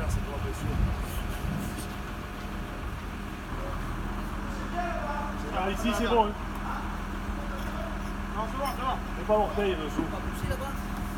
c'est pas possible. Ah, ici, c'est bon. Hein. Non, c'est bon, c'est bon. C'est pas l'orteil, le saut. On va pousser là-bas.